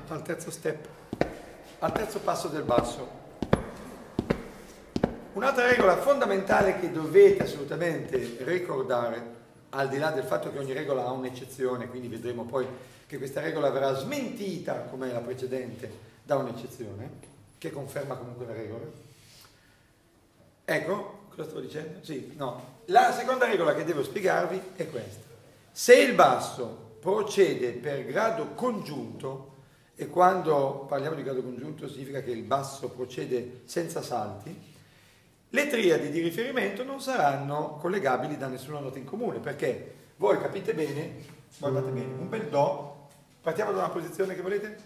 al terzo step, al terzo passo del basso. Un'altra regola fondamentale che dovete assolutamente ricordare, al di là del fatto che ogni regola ha un'eccezione, quindi vedremo poi che questa regola verrà smentita, come la precedente, da un'eccezione, che conferma comunque la regola. Ecco, cosa stavo dicendo? Sì, no. La seconda regola che devo spiegarvi è questa. Se il basso procede per grado congiunto, e quando parliamo di grado congiunto significa che il basso procede senza salti, le triadi di riferimento non saranno collegabili da nessuna nota in comune, perché voi capite bene, guardate bene, un bel Do, partiamo da una posizione che volete?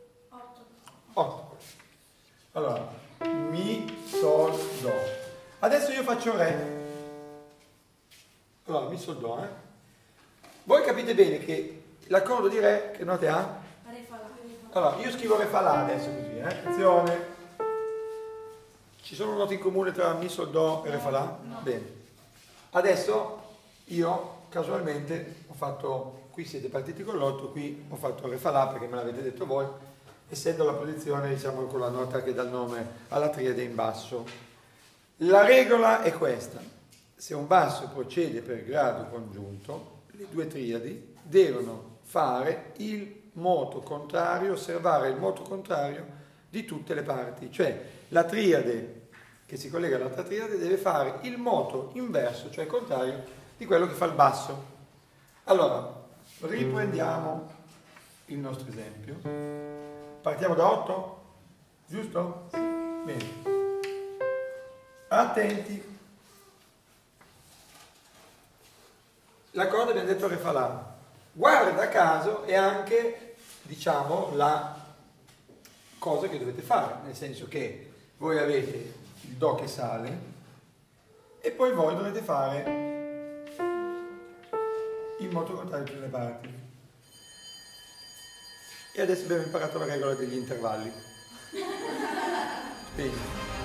8. Allora, Mi, Sol, Do. Adesso io faccio Re. Allora, Mi, Sol, Do. Voi capite bene che l'accordo di Re, che note ha? Re, Fa, La. Allora, io scrivo Re, Fa, La adesso così, attenzione. Ci sono note in comune tra Mi, Sol, Do e Re, Fa, La? No. Bene. Adesso io casualmente ho fatto, qui siete partiti con l'8, qui ho fatto Re, Fa, La perché me l'avete detto voi, essendo la posizione diciamo con la nota che dà il nome alla triade in basso. La regola è questa: se un basso procede per grado congiunto, le due triadi devono fare il moto contrario, osservare il moto contrario di tutte le parti, cioè la triade che si collega all'altra triade deve fare il moto inverso, cioè contrario, di quello che fa il basso. Allora, riprendiamo il nostro esempio. Partiamo da 8? Giusto? Bene. Attenti. L'accordo abbiamo detto Re, Fa, La. Guarda caso è anche, diciamo, la cosa che dovete fare, nel senso che voi avete il Do che sale e poi voi dovete fare il moto contrario di tutte le parti. E adesso abbiamo imparato la regola degli intervalli. Bene.